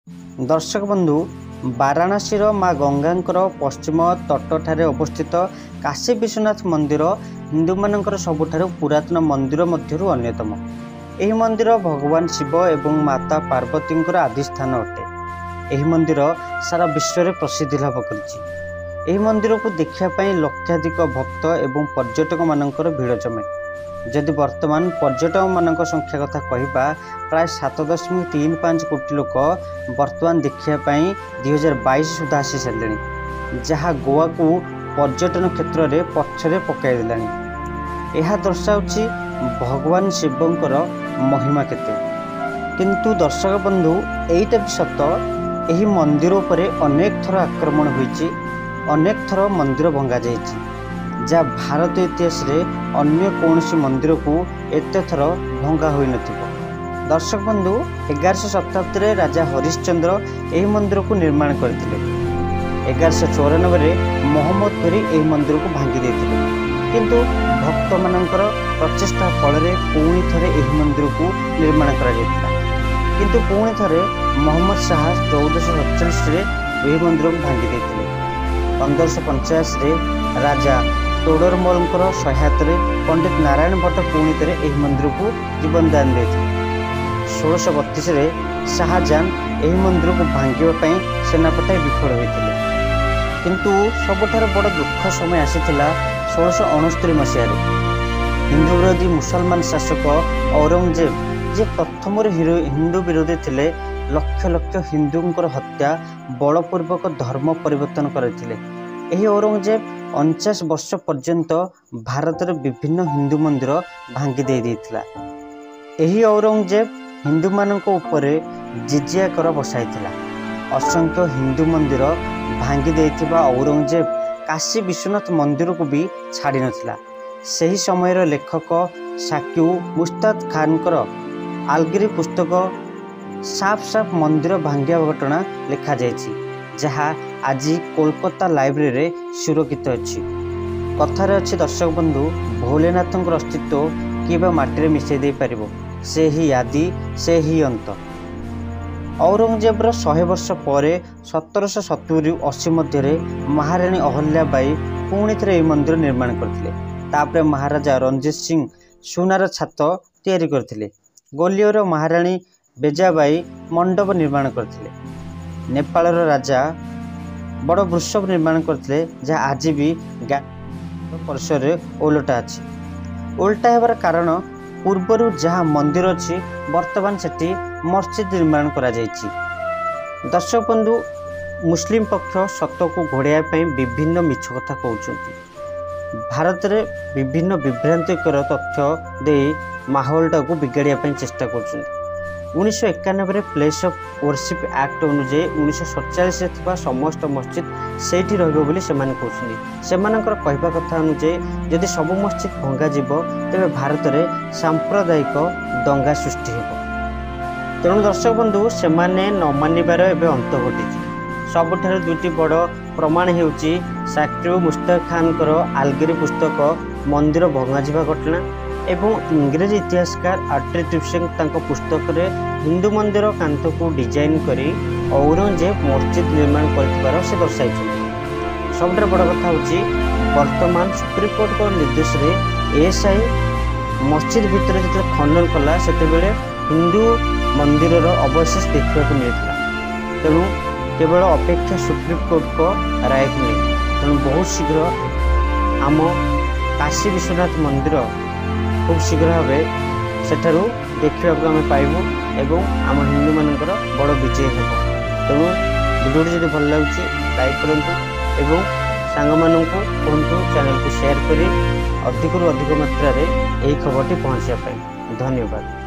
दर्शक बंधु वाराणसी माँ गंगांकर पश्चिम तट अवस्थित काशी विश्वनाथ मंदिर हिंदू मानकर सबुठारु पुरातन मंदिर मध्यरु अन्यतम। यह मंदिर भगवान शिव एवं माता पार्वती आदिस्थान अटे। यह मंदिर सारा विश्व में प्रसिद्धि लाभ कर मंदिर को देखापी लक्षाधिक भक्त एवं पर्यटक मानकर भीड़ जमे। जदि वर्तमान पर्यटक मान संख्या कथा कहवा प्राय 7.35 कोटी लोक वर्तमान देखापी 2022 सुधा आसी सारे, जहाँ गोवा को पर्यटन क्षेत्र में पछरे पकईदेला। यह दर्शाऊँ भगवान शिवंकर महिमा केते। किंतु दर्शक बंधु यहीटा भी सत, यही मंदिर उपरे अनेक थर आक्रमण होइछि, अनेक थर मंदिर भंगा जाइछि, जहाँ भारत इतिहास रे अन्य कौनसी मंदिर को एत थर भंगा होई नथिबो। दर्शक बंधु 1100 शताब्दी रे राजा हरिश्चंद्र यही मंदिर को निर्माण करथिले। 1194 रे मोहम्मद घोरी यही मंदिर को भांगी देथिले, किंतु भक्त मानकर प्रचेष्टा फल पुणी थरे यही मंदिर को निर्माण करा जायतिला। किंतु पुणी थरे मोहम्मद शाह 1447 रे यही मंदिर को भांगी देथिले। 1585 रे राजा तोडरमल सहायता पंडित नारायण भट्ट पुणी थे यह मंदिर को जीवन दान देते। 1632 रे शाहजहां यह मंदिर को भांगापी सेना पठाई विफल होते। किंतु सबुठार बड़ दुख समय आसीथिला 1669 मसीह। हिंदू विरोधी मुसलमान शासक औरंगजेब जे प्रथम हिंदू विरोधी थे, लक्ष लक्ष हिंदूंकर हत्या बलपूर्वक धर्म परिवर्तन करते। यही औरंगजेब 49 वर्ष पर्यंत भारत विभिन्न हिंदू मंदिर भांगी देइथिला। यही औरंगजेब हिंदू मानक ऊपर जिजिया कर बसाइथिला। असंख्य हिंदू मंदिर भांगी देइथिबा औरंगजेब काशी विश्वनाथ मंदिर को भी छाड़ी नथिला। सही समय लेखक साक्यू मुस्ताद खानकर आलगिरी पुस्तक साफ साफ मंदिर भांगिया घटना लिखा जाइछि, जहाँ आज कोलकाता लाइब्रेरी सुरक्षित अच्छी। कथार अच्छी दर्शक बंधु, भोलेनाथ अस्तित्व किबा माटी मिसई दे पारिबो, से ही आदि से ही अंत। औरंगजेबर 100 वर्ष पर 1770-80 मध्य महाराणी अहल्याबाई पुणी थे मंदिर निर्माण करथिले। तापरे महाराजा रणजीत सिंह सुनार छात तैयारी करथिले। गोलियर महाराणी बेजाबाई मंडप निर्माण करथिले। नेपाल राजा बड़ वृषभ निर्माण करते, जहाँ आज भी परिसर ओलटा अच्छी। ओलटा होबार कारण पूर्वर जहाँ मंदिर अच्छी वर्तमान सेठी मस्जिद निर्माण करा जायछि। दर्शक बंधु, मुस्लिम पक्ष सत को घोड़ाई विभिन्न मिछ कथा कहउछन्ति। भारत में विभिन्न विभ्रांतिकर तथ्य दे माहौलटा को बिगाड़िया चेष्टा कर। 1991 प्लेस ऑफ वर्शिप एक्ट अनुଯାୟୀ 1947 समस्त मस्जिद सेठी रहबो बोली सेमान कहउछन्ति। सेमानकर कहबा कथा अनुଯାୟୀ जदि सब मस्जिद भंगा जीवो तेबे भारत में सांप्रदायिक दंगा सृष्टि हेबो। तेणु दर्शक बंधु, सेमाने न मानिबार एबे अंत घटिछि। सबुठार दुईटी बड़ प्रमाण हेउछि साक्यू मुस्ताद खानकर आलगिरी पुस्तक मंदिर भंगा जीवा घटना एवं इंग्रेज इतिहासकार आर्ट्री सिंह पुस्तक रे हिंदू मंदिर कांथ को डिजाइन करी औरंगजेब मस्जिद निर्माण कर से दर्शाई। सबुठ बड़ कथा होची वर्तमान सुप्रीमकोर्ट को निर्देश रे एएसआई मस्जिद भितर जो खनन कला से हिंदू मंदिर अवशेष देखा मिलता। तेणु केवल अपेक्षा सुप्रीमकोर्ट को राय को नहीं। तेणु बहुत शीघ्र आम काशी विश्वनाथ मंदिर खूब शीघ्र भाव सेठारु देखा आम पाइबू एवं आम हिंदू मानकर बड़ विजय हो। तेणु वीडियो जब भल लगे लाइक करूँ एवं सांग मानू कहतु चैनल को शेयर करी अधिक रु अधिक मात्रा रे यही खबर टी पहुँचा। धन्यवाद।